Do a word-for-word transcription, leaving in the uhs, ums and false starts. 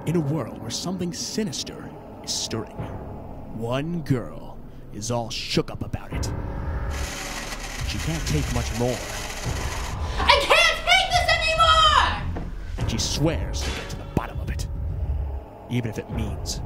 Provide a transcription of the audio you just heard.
In a world where something sinister is stirring, one girl is all shook up about it. She can't take much more. I can't take this anymore! And she swears to get to the bottom of it, even if it means